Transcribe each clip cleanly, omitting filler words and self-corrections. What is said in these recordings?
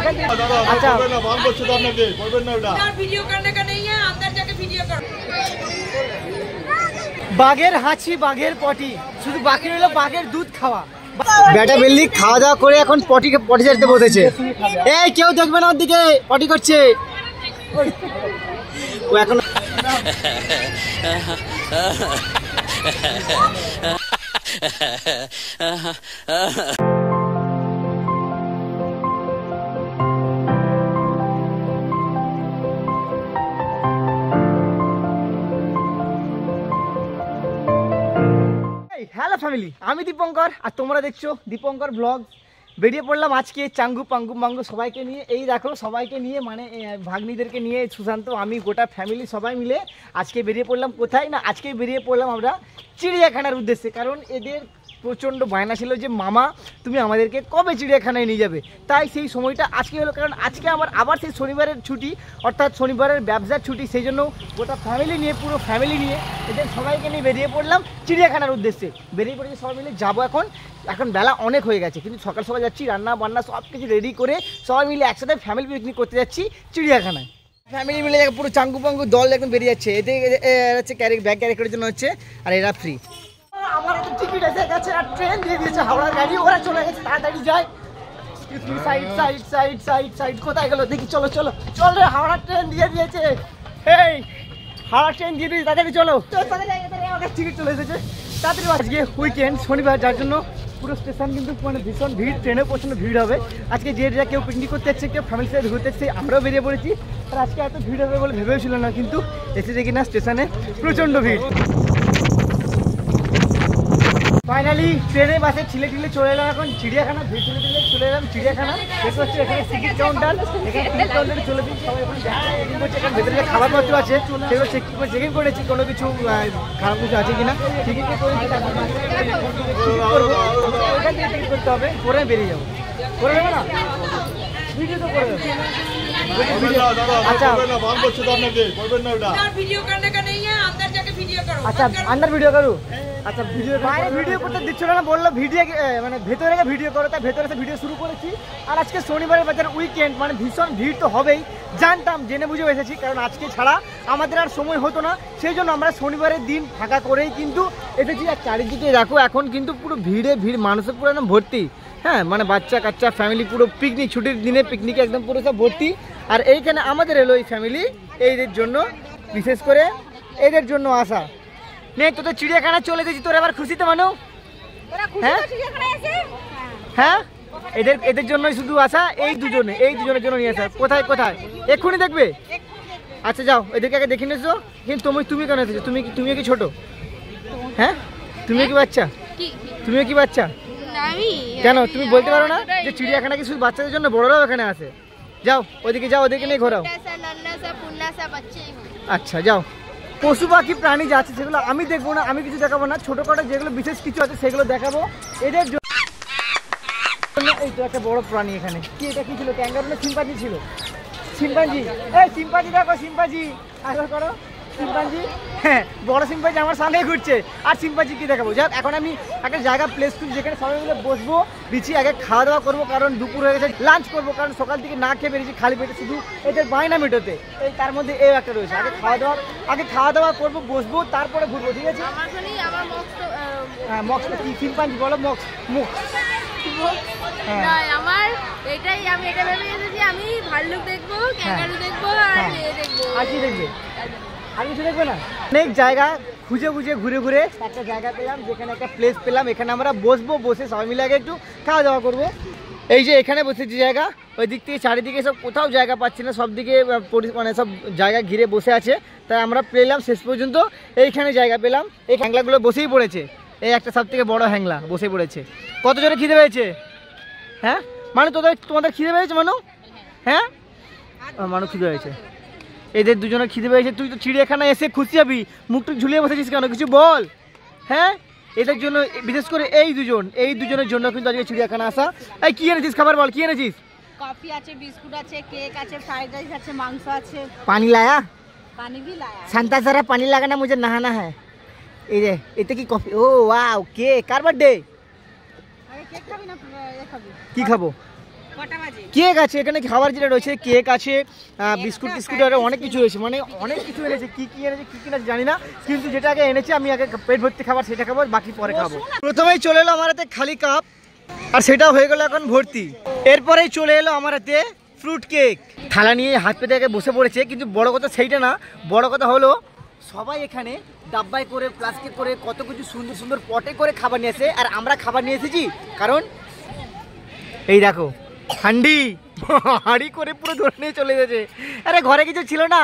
अच्छा वीडियो करने का नहीं है, अंदर जाके वीडियो करो। বাঘের হাঁচি বাঘের পটি, শুধু বাকি রইল বাঘের দুধ খাওয়া। বেটা বিল্লি খাওয়া দাওয়া করে এখন পটি ছাড়তে বসেছে। এই কেউ দেখবে না ওর দিকে, পটি করছে ও এখন। হ্যালো ফ্যামিলি, আমি দীপঙ্কর আর তোমরা দেখছো দীপঙ্কর ব্লগ। বেরিয়ে পড়লাম আজকে চাঙ্গু পাঙ্গু মাঙ্গু সবাইকে নিয়ে। এই দেখো সবাইকে নিয়ে মানে ভাগ্নিদেরকে নিয়ে, সুশান্ত আমি গোটা ফ্যামিলি সবাই মিলে আজকে বেরিয়ে পড়লাম। কোথায় না, আজকে বেরিয়ে পড়লাম আমরা চিড়িয়াখানার উদ্দেশ্যে। কারণ এদের প্রচণ্ড বায়না ছিল যে মামা তুমি আমাদেরকে কবে চিড়িয়াখানায় নিয়ে যাবে। তাই সেই সময়টা আজকে হলো, কারণ আজকে আমার আবার সেই শনিবারের ছুটি, অর্থাৎ শনিবারের ব্যবসার ছুটি। সেই জন্য গোটা ফ্যামিলি নিয়ে, পুরো ফ্যামিলি নিয়ে এদের সবাইকে নিয়ে বেরিয়ে পড়লাম চিড়িয়াখানার উদ্দেশ্যে। বেরিয়ে পড়েছি সবাই মিলে যাবো। এখন বেলা অনেক হয়ে গেছে, কিন্তু সকাল সকাল যাচ্ছি, রান্না বান্না সব কিছু রেডি করে সবাই মিলে একসাথে ফ্যামিলি পিকনিক করতে যাচ্ছি চিড়িয়াখানায়। ফ্যামিলি মিলে পুরো চাঙ্গু পাঙ্গু দল একদম বেরিয়ে যাচ্ছে। এদের হচ্ছে ব্যাগ ক্যারি করার জন্য হচ্ছে, আর এরা ফ্রি। আমার একটা টিকিট এসে গেছে আর ট্রেন দিয়ে দিয়েছে হাওড়ার গাড়ি, ওরা চলে গেছে, তাড়াতাড়ি যায়। Side side side side side কোথায় গেল দেখি, চলো চলো চল রে, হাওড়ার ট্রেন দিয়ে দিয়েছে। এই হাওড়ার ট্রেন দিয়ে দিয়েছে, তাড়াতাড়ি চলো। আমার টিকিট চলে এসেছে, তাড়াতাড়ি। আজকে উইকেন্ড শনিবার, যার জন্য পুরো স্টেশন কিন্তু মানে ভীষণ ভিড়, ট্রেনেও প্রচণ্ড ভিড় হবে। আজকে যে কেউ পিকনিক করতে যাচ্ছে, কেউ ফ্যামিলির সাথে ঘুরতে যাচ্ছে, আমরাও বেরিয়ে পড়েছি। আর আজকে এত ভিড় হবে বলে ভেবেও ছিল না, কিন্তু এসে দেখি না স্টেশনে প্রচণ্ড ভিড়। ফাইনালি ট্রেনে বাসে ছিলে চলে এলাম এখন চিড়িয়াখানা। ছিলে চলে এলাম চিড়িয়াখানা। দেখতে পাচ্ছি এখানে টিকিট কাউন্টার, এখানে টিকিট কাউন্টারে চলে দিচ্ছি সবাই। এখন করছে, এখানে ভেতরে খাবারপত্র আছে সেগুলো চেকিং করেছি, কোনো কিছু খারাপ কিছু আছে কিনা টিকিট করেছি। করবো ওইখান থেকে টিকিট করতে হবে, করে বেরিয়ে যাবো। করে দেবে না ভিডিও তো করে দেবে। আচ্ছা আচ্ছা আন্ডার ভিডিও করু। আচ্ছা ভিডিও করতে দিচ্ছিল না, বললো ভিডিও মানে ভেতরে ভিডিও করো, তাই ভেতরে ভিডিও শুরু করেছি। আর আজকে শনিবারের বাজার উইকেন্ড, মানে ভীষণ ভিড় তো হবেই, জানতাম, জেনে বুঝে এসেছি। কারণ আজকে ছাড়া আমাদের আর সময় হতো না, সেই জন্য আমরা শনিবারের দিন ফাঁকা করেই কিন্তু এসেছি। আর চারিদিকে দেখো এখন কিন্তু পুরো ভিড়ে ভিড়, মানুষের পুরো একদম ভর্তি। হ্যাঁ, মানে বাচ্চা কাচ্চা ফ্যামিলি পুরো পিকনিক, ছুটির দিনে পিকনিকে একদম পুরো সব ভর্তি। আর এইখানে আমাদের এলো এই ফ্যামিলি, এইদের জন্য, বিশেষ করে এদের জন্য আসা। নে তোদের চিড়িয়াখানা চলে গেছি, তোর এবার খুশিতে মানু? হ্যাঁ হ্যাঁ, এদের জন্যই শুধু আসা, এই দুজনের জন্য নিয়ে আসা। কোথায় কোথায় এক্ষুনি দেখবে? আচ্ছা যাও, এদেরকে আগে দেখে নিয়েছো। কিন্তু তুমি কেন এসেছো? তুমিও কি ছোট? হ্যাঁ, তুমিও কি বাচ্চা? তুমিও কি বাচ্চা? কেন তুমি বলতে পারো না যে চিড়িয়াখানা কি শুধু বাচ্চাদের জন্য, বড়রাও এখানে আসে? যাও ওদিকে যাও, ওদেরকে নিয়ে ঘোরাও। আচ্ছা যাও। পশু পাখি প্রাণী যা আছে সেগুলো আমি দেখবো না, আমি কিছু দেখাবো না। ছোটখাটো যেগুলো বিশেষ কিছু আছে সেগুলো দেখাবো এদের জন্য। এই তো একটা বড় প্রাণী এখানে, কি এটা কি ছিল? ক্যাঙ্গারু না শিম্পাঞ্জি ছিল? শিম্পাঞ্জি। এই শিম্পাঞ্জি দেখো, শিম্পাঞ্জি আগে করো। শিম্পাঞ্জি, হ্যাঁ বড় শিম্পাঞ্জি আমার সামনে ঘুরছে। আর শিম্পাঞ্জি কি দেখাবো? যাক এখন আমি একটা জায়গা প্লেস করি যেখানে সবাই মিলে বসবো, বিছিয়ে আগে খাওয়া দাওয়া করবো। কারণ দুপুর হয়ে গেছে, লাঞ্চ করবো। কারণ সকাল থেকে না খেয়ে বেরিয়েছি খালি পেটে, শুধু এদের বায়না মেটোতে। এই তার মধ্যে এই একটা রয়েছে, আগে খাওয়া দাওয়া করবো, বসবো, তারপরে ঘুরবো। ঠিক আছে? হ্যাঁ মক্স কি শিম্পাঞ্জি বলো? মক্স আমার এটাই, আমি এটা ভেবে এসেছি আমি ভাল্লুক দেখবো, ক্যাঙ্গারু দেখবো আর কি দেখবে? আর কিছু দেখবে না? অনেক জায়গা খুঁজে ঘুরে একটা জায়গা পেলাম, যেখানে একটা প্লেস পেলাম। এখানে আমরা বসবো, বসে সবাই মিলে আগে একটু খাওয়া দাওয়া করবো। এই যে এখানে বসেছি জায়গা, ওই দিক থেকে চারিদিকে সব কোথাও জায়গা পাচ্ছি না, সব দিকে মানে সব জায়গা ঘিরে বসে আছে। তাই আমরা পেলাম শেষ পর্যন্ত এইখানে জায়গা পেলাম। এই হ্যাংলাগুলো বসেই পড়েছে, এই একটা সব থেকে বড় হ্যাংলা বসে পড়েছে। কত জোরে খিদে পেয়েছে? হ্যাঁ মানু, তোমাদের খিদে পেয়েছে মানু? হ্যাঁ মানু খিদে পেয়েছে, এদের দুজনের খিদে পেয়েছে। তুই তো চিড়িয়াখানায় এসে খুশি হবি, মুখটুক ঝুলিয়ে বসেছিস কেন? কিছু বল। হ্যাঁ এদের জন্য, বিশেষ করে এই দুজনের জন্য কিন্তু আজকে চিড়িয়াখানা আসা। এই কি এনেছিস খাবার বল, কি এনেছিস? কফি আছে, বিস্কুট আছে, কেক আছে, ফ্রাইড রাইস আছে, মাংস আছে। পানি লায়া? পানি भी लाया। शांता जरा पानी लगाना, मुझे नहाना है। এই যে এটা কি কফি? ও ওয়াও, কেক। কার বার্থডে? আরে কেক খাবি না, এ খাবি? কি খাবো? কেক আছে এখানে, খাবার যেটা রয়েছে কেক আছে, বিস্কুট টিস্কুট আর অনেক কিছু রয়েছে, মানে অনেক কিছু এনেছে। কি এনেছে কি কিনা জানি না, কিন্তু যেটা আগে এনেছে আমি আগে পেট ভর্তি খাবার সেটা খাবো, বাকি পরে খাবো। প্রথমেই চলে এলো আমার হাতে খালি কাপ, আর সেটা হয়ে গেল এখন ভর্তি। এরপরেই চলে এলো আমার হাতে ফ্রুট কেক। থালা নিয়ে হাত পেতে আগে বসে পড়েছে, কিন্তু বড় কথা সেইটা না, বড় কথা হলো সবাই এখানে ডাব্বায় করে প্লাস্টিক করে কত কিছু সুন্দর সুন্দর পটে করে খাবার নিয়ে আসে, আর আমরা খাবার নিয়ে এসেছি কারণ এই দেখো হান্ডি হাঁড়ি করে পুরো ধরে নিয়ে চলে গেছে। আরে ঘরে কিছু ছিল না,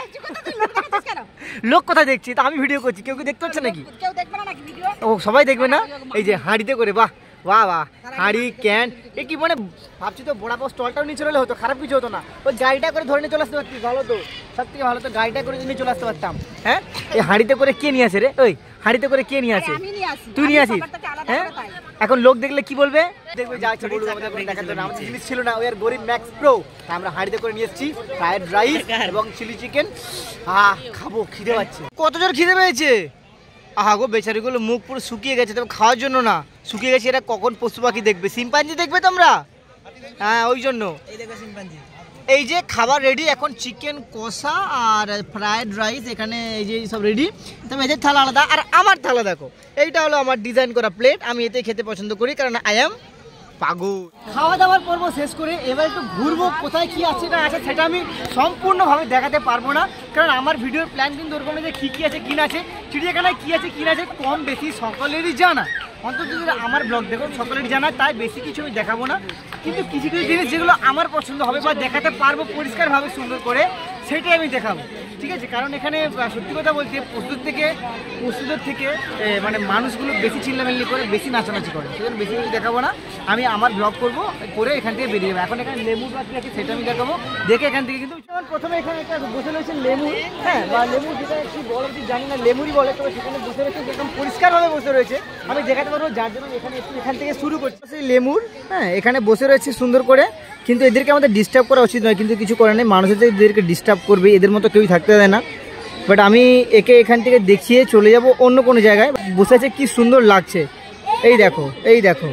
লোক কোথায় দেখছি, তা আমি ভিডিও করছি, কেউ কি দেখতে হচ্ছে নাকি? ও সবাই দেখবে না, এই যে হাঁড়িতে করে। বাহ বাহ বাহ, হাঁড়ি ক্যান এ কি, মানে ভাবছি তো বড়া পাও স্টলটাও নিয়ে চলে হতো, খারাপ কিছু হতো না। ওই গাড়িটা করে ধরে নিয়ে চলে আসতে পারতি, ভালো তো, সব থেকে ভালো তো গাড়িটা করে নিয়ে চলে আসতে পারতাম। হ্যাঁ এই হাঁড়িতে করে কে নিয়ে আসে রে? ওই হাঁড়িতে করে কে নিয়ে আসে? তুই নিয়ে আসিস? হ্যাঁ এখন লোক দেখলে কি বলবে? দেখবে যা ইচ্ছা বলবে, আমাদের কোনো দেখার জন্য আমাদের জিনিস ছিল না, ওই আর গরিব ম্যাক্স প্রো, আমরা হাঁড়িতে করে নিয়ে এসেছি ফ্রাইড রাইস এবং চিলি চিকেন। খাবো, খিদে পাচ্ছে, কত জোর খিদে পেয়েছে। আহা গো, বেচারিগুলো মুখ পুরো শুকিয়ে গেছে, তবে খাওয়ার জন্য না, শুকিয়ে গেছে। এরা কখন পশু পাখি দেখবে? সিম্পাঞ্জি দেখবে তোমরা? হ্যাঁ ওই জন্য। এই যে খাবার রেডি, এখন চিকেন কষা আর ফ্রাইড রাইস এখানে এই যে সব রেডি। তবে এদের থালা আলাদা, আর আমার থালা দেখো, এইটা হলো আমার ডিজাইন করা প্লেট, আমি এতে খেতে পছন্দ করি কারণ আই এম পাগল। খাওয়া দাওয়ার পর্ব শেষ করে এবার একটু ঘুরবো, কোথায় কি আছে না আছে সেটা আমি সম্পূর্ণভাবে দেখাতে পারবো না, কারণ আমার ভিডিওর প্ল্যান কিন্তু ওরকম যে কী আছে কি না আছে, চিড়িয়াখানায় কী আছে কি না আছে কম বেশি সকলেরই জানা, অন্তত যদি আমার ব্লগ দেখো সকলেরই জানা, তাই বেশি কিছু আমি দেখাবো না। কিন্তু কিছু কিছু জিনিস যেগুলো আমার পছন্দ হবে বা দেখাতে পারবো পরিষ্কারভাবে সুন্দর করে, সেটাই আমি দেখাবো, ঠিক আছে? কারণ এখানে সত্যি কথা বলতে পশুদের থেকে মানে মানুষগুলো বেশি চিল্লামিল্লি করে, বেশি নাচানাচি করে, সেজন্য বেশি কিছু দেখাবো না। আমি আমার ব্লগ করবো, করে এখান থেকে বেরিয়ে যাবো। এখন এখানে লেবু বাকি আছে, সেটা আমি দেখাবো, দেখে এখান থেকে। কিন্তু প্রথমে এখানে একটা বসে রয়েছে লেমুর, হ্যাঁ, বা লেমুর যেটা কি বলে জানি না, লেমুরই বলে, তবে সেখানে বসে রয়েছে একদম পরিষ্কারভাবে বসে রয়েছে, আমি দেখাতে পারবো, যার জন্য এখান থেকে শুরু করছি। সেই লেমুর, হ্যাঁ, এখানে বসে রয়েছে সুন্দর করে, কিন্তু এদেরকে আমাদের ডিস্টার্ব করা উচিত নয়, কিন্তু কিছু করার নেই, মানুষের এদেরকে ডিস্টার্ব করবে, এদের মতো কেউই থাকতে দেয় না। বাট আমি একে এখান থেকে দেখিয়ে চলে যাব অন্য কোনো জায়গায়। বসে আছে, কি সুন্দর লাগছে, এই দেখো, এই দেখো।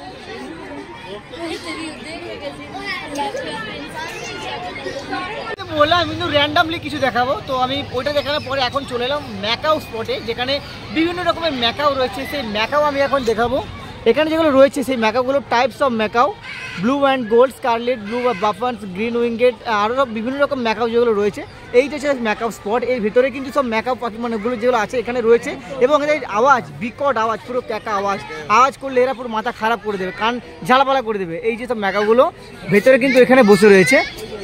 বললাম কিন্তু র্যান্ডামলি কিছু দেখাবো, তো আমি ওইটা দেখানোর পরে এখন চলে এলাম ম্যাকাও স্পটে, যেখানে বিভিন্ন রকমের ম্যাকাও রয়েছে, সেই ম্যাকাও আমি এখন দেখাবো। এখানে যেগুলো রয়েছে সেই ম্যাকাওগুলো types of macaw, blue and gold, scarlet, blue বাফান্স, গ্রিন উইঙ্গেট, আরও বিভিন্ন রকম ম্যাকাও যেগুলো রয়েছে, এইটা হচ্ছে ম্যাকাও স্পট। এর ভিতরে কিন্তু সব ম্যাকাও পাখি মানেগুলো যেগুলো আছে এখানে রয়েছে, এবং এদের আওয়াজ বিকট আওয়াজ, পুরো ক্যাকা আওয়াজ করলে এরা পুরো মাথা খারাপ করে দেবে, কান ঝালাপালা করে দেবে। এই যে সব ম্যাকাওগুলো ভেতরে কিন্তু এখানে বসে রয়েছে।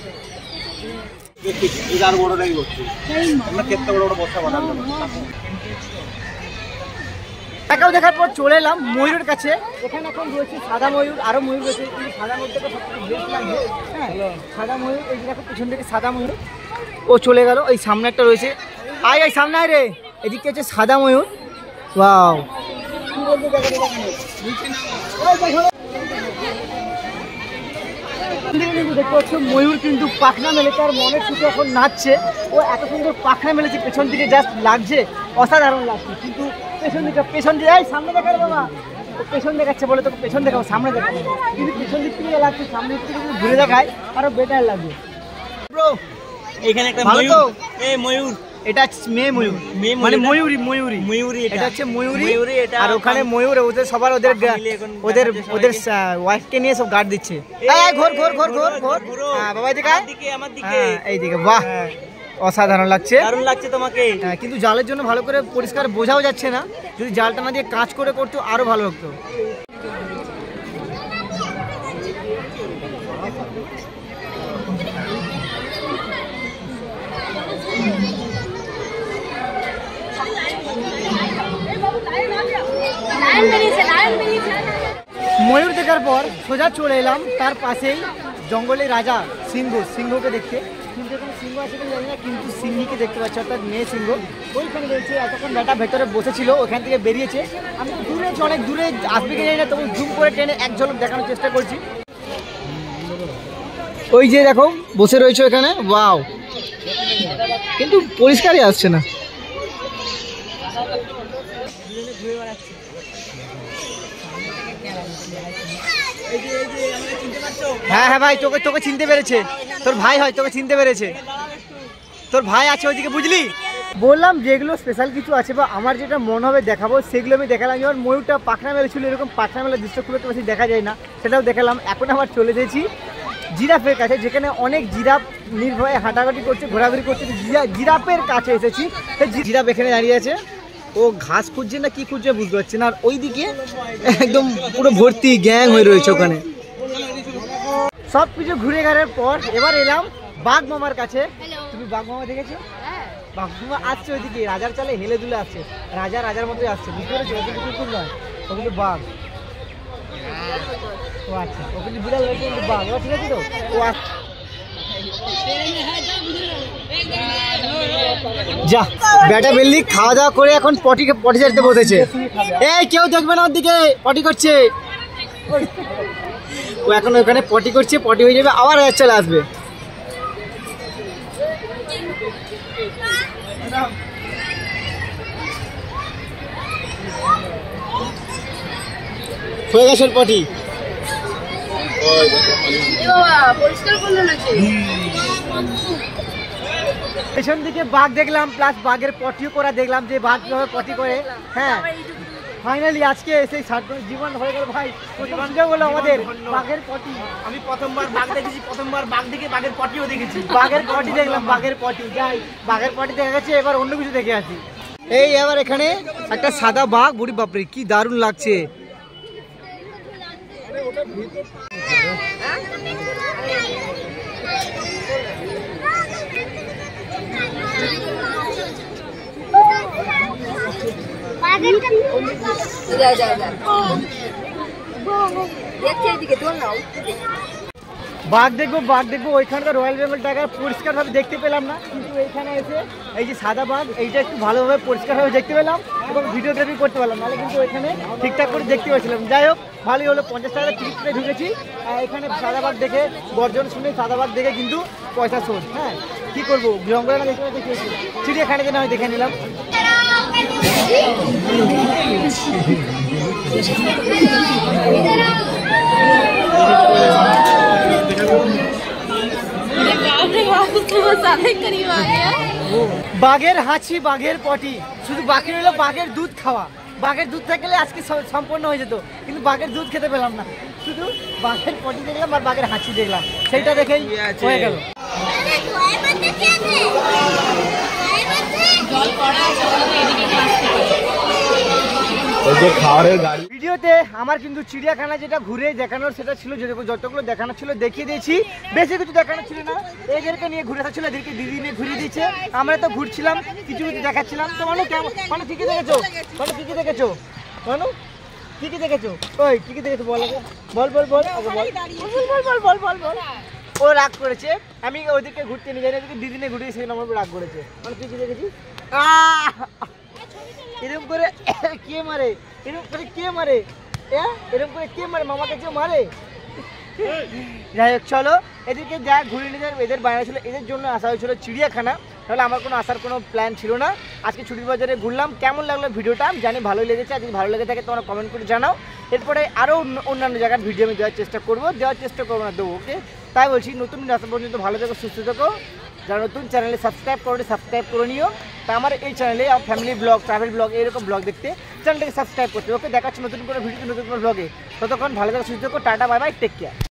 ম্যাকাও দেখার পর চলে এলাম ময়ূরের কাছে। এখানে এখন রয়েছে সাদা ময়ূর, আরো ময়ূর রয়েছে, কিন্তু সাদা ময়ূরটাকে সবথেকে বেস্ট লাগছে। হ্যাঁ, সাদা ময়ূর, এই যে দেখো পিছন থেকে সাদা ময়ূর, ও চলে গেল। এই সামনে একটা রয়েছে, আয় সামনে আয় রে, এদিকে হচ্ছে সাদা ময়ূর। ওয়াও, দেখতে পাচ্ছ ময়ূর কিন্তু পাখনা মেলে, তার মনের সুখে এখন নাচছে। ও এত সুন্দর পাখনা মেলেছে, পেছন দিকে জাস্ট লাগছে, অসাধারণ লাগছে। কিন্তু পেছন দিয়ে সামনে দেখার বাবা, ও পেছন দেখাচ্ছে বলে তোকে পেছন দেখাবো, সামনে দেখাবো, কিন্তু পেছন দিক থেকে লাগছে, সামনের দিক থেকে যদি ঘুরে দেখায় আরো বেটার লাগবে। ব্রো এখানে একটা ময়ূর, এই ময়ূর, এটা মেয়ে ময়ূর, মানে ময়ূরী, এটা হচ্ছে ময়ূরী, আর ওখানে ময়ূর, ওদের সবার ওদের ওয়াইফকে নিয়ে সব গার্ড দিচ্ছে। ঘোর ঘোর ঘোর ঘোর ঘোর, বাবা এদিকে, এইদিকে। বাহ, অসাধারণ লাগছে, দারুণ লাগছে তোমাকে। কিন্তু জালের জন্য ভালো করে পরিষ্কার বোঝাও যাচ্ছে না, যদি জালটা না দিয়ে কাজ করে করতো আরো ভালো লাগতো। ময়ূর দেখার পর সোজা চলে এলাম তার পাশেই জঙ্গলের রাজা সিংহকে দেখতে, কিন্তু এখানে সিংহ আছে কিনা জানি না, কিন্তু সিংহীকে দেখতে পাচ্ছি, অর্থাৎ মেয়ে সিংহ ওইখানে রয়েছে। এতক্ষণ বেটা ভেতরে বসেছিল, ওখান থেকে বেরিয়েছে। আমি দূরে অনেক দূরে আসবে কি জানি না, তবু জুম করে টেনে এক ঝলক দেখানোর চেষ্টা করছি। ওই যে দেখো বসে রয়েছে এখানে, ওয়াও, কিন্তু পরিষ্কারই আসছে না। হ্যাঁ হ্যাঁ ভাই, তোকে তোকে চিনতে পেরেছে, তোর ভাই হয়, তোকে চিনতে পেরেছে, তোর ভাই আছে ওইদিকে, বুঝলি? বললাম যেগুলো স্পেশাল কিছু আছে বা আমার যেটা মনে হবে দেখাবো সেগুলো আমি দেখালাম। যেমন ময়ূরটা পাখনা মেলেছিল, এরকম পাখনা মেলার দৃশ্য খুব একটা বেশি দেখা যায় না, সেটাও দেখালাম। এখন আবার চলে গেছি জিরাফের কাছে, যেখানে অনেক জিরাফ নির্ভয়ে হাঁটাহাঁটি করছে, ঘোরাঘুরি করছে। জিরাফের কাছে এসেছি, জিরাফ এখানে দাঁড়িয়ে আছে, ও ঘাস খুঁজছে না কি খুঁজছে বুঝতে পারছি না। আর ওইদিকে একদম পুরো ভর্তি গ্যাং হয়ে রয়েছে ওখানে। সব কিছু ঘুরে ঘাড়ার পর এবার এলাম বাঘ মামার কাছে। তুমি বাঘ মামা দেখেছো? বাঘ মামা আসছে ওইদিকে, রাজার চালে হেলে দুলে আসছে, রাজার মতোই আসছে, বুঝতে পেরেছো? ও কিন্তু কুকুর নয়, ও কিন্তু বাঘ। ও আচ্ছা, ও কিন্তু বিড়াল নয়, কিন্তু বাঘ। এবার ঠিক আছে তো? ও যা বেটা বেল্লি খাওয়া দাওয়া করে এখন পটি চাইতে বসেছে। এই কেউ দেখবে না ওর দিকে, পটি করছে ও, এখন ওখানে পটি করছে, পটি হয়ে যাবে আবার চলে আসবে। হয়ে গেছে পটি। পেছন দিকে বাঘ দেখলাম, প্লাস বাঘের পটিও করা দেখলাম, যে বাঘ কিভাবে পটি করে। হ্যাঁ ফাইনালি আজকে সেই জীবন হয়ে গেল ভাই, বলো আমাদের বাঘের পটি। আমি প্রথমবার বাঘ দেখেছি, প্রথমবার বাঘ দেখে বাঘের পটিও দেখেছি, বাঘের পটি দেখলাম, বাঘের পটি। যাই বাঘের পটি দেখা গেছে, এবার অন্য কিছু দেখে আসি। এই এবার এখানে একটা সাদা বাঘ, বুড়ি বাপরে কি দারুণ লাগছে। বাঘ দেখবো ওইখানকার রয়্যাল বেঙ্গল টাইগার পরিষ্কার ভাবে দেখতে পেলাম না, কিন্তু এইখানে এসে এই যে সাদা বাঘ এইটা একটু ভালোভাবে পরিষ্কার ভাবে দেখতে পেলাম এবং ভিডিওগ্রাফি করতে পারলাম, নাহলে কিন্তু এখানে ঠিকঠাক করে দেখতে পাচ্ছিলাম। যাই হোক ভালোই হলো, 50 টাকা টিকিট করে ঢুকেছি। এখানে সাদা বাঘ দেখে গর্জন শুনে সাদা বাঘ দেখে কিন্তু পয়সা শোধ। হ্যাঁ কি করবো, জঙ্গলে দেখে দেখেছি, চিড়িয়াখানা যেন আমি দেখে নিলাম। বাঘের হাঁচি, বাঘের পটি, শুধু বাকি রইলো বাঘের দুধ খাওয়া। বাঘের দুধ থাকলে আজকে সম্পূর্ণ হয়ে যেত, কিন্তু বাঘের দুধ খেতে পেলাম না, শুধু বাঘের পটি দেখলাম আর বাঘের হাঁচি দেখলাম, সেইটা দেখেই হয়ে গেল। ভিডিওতে আমার কিন্তু চিড়িয়াখানা যেটা ঘুরে দেখানোর সেটা ছিল, যতগুলো দেখানো ছিল দেখিয়ে দিয়েছি, বেশি কিছু দেখানো ছিল না। এদেরকে নিয়ে ঘুরে আসছিল, এদেরকে দিদি নিয়ে ঘুরিয়ে দিয়েছে, আমরা তো ঘুরছিলাম কিছু কিছু দেখাচ্ছিলাম। তো মানুষ কেমন কি কি দেখেছো, মানুষ কি কি দেখেছো, মানুষ কি কি দেখেছো, ওই কি কি দেখেছো বল, বল বল বল বল বল বল। ও রাগ করেছে, আমি ওইদিকে ঘুরতে নিয়ে যাই, ওদিকে দিদি নিয়ে ঘুরিয়ে সেই নম্বর রাগ করেছে। মানে তুই কি দেখেছি, এরকম করে কে মারে, এরকম করে কে মারে, এরকম করে কে মারে, মামাকে কেউ মারে। যাই হোক চলো, এদেরকে যা ঘুরে নিয়ে যায়, এদের বাইরে ছিল, এদের জন্য আসা হয়েছিল চিড়িয়াখানা, তাহলে আমার কোনো আসার কোনো প্ল্যান ছিল না। আজকে ছুটির বাজারে ঘুরলাম। কেমন লাগলো ভিডিওটা আমি জানি ভালোই লেগেছে, আর যদি ভালো লেগে থাকে তোমরা কমেন্ট করে জানাও। এরপরে আরও অন্যান্য জায়গার ভিডিও আমি দেওয়ার চেষ্টা করবো না দেবো, ওকে? তাই বলছি নতুন আসা পর্যন্ত ভালো থেকো, সুস্থ থেকো। যারা নতুন চ্যানেলে সাবস্ক্রাইব করে নিও। তা আমার এই চ্যানেলে ফ্যামিলি ব্লগ, ট্রাভেল ব্লগ, এরকম ব্লগ দেখতে চ্যানেলটাকে সাবস্ক্রাইব করতে। ওকে, দেখাচ্ছি নতুন কোনো ভিডিও, নতুন কোনো ব্লগে। ততক্ষণ ভালো থেকো, সুস্থ থেকো, tata, bye bye, take care.